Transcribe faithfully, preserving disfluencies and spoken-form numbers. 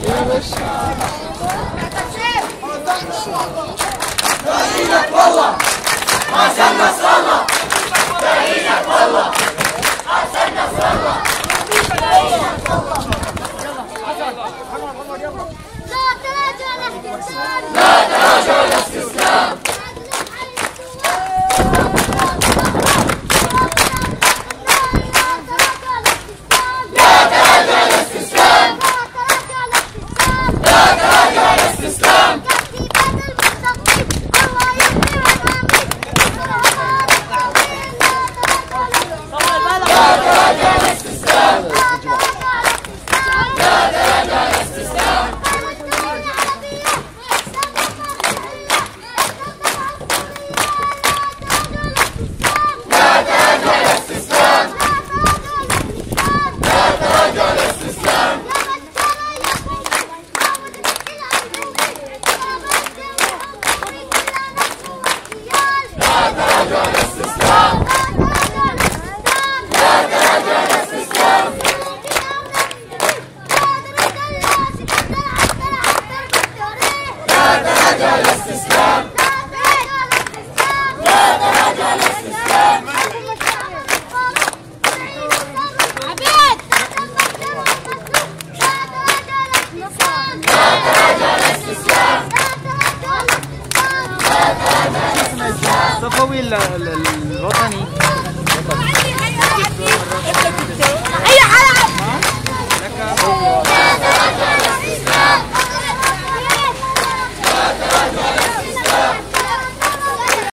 يا باشا باقيلك والله عشان نصر الله، باقيلك والله عشان نصر الله، باقيلك والله. لا تراجع الاستسلام، لا تراجع الاستسلام، لا تراجع الاستسلام، لا تراجع الاستسلام. الصفوي الوطني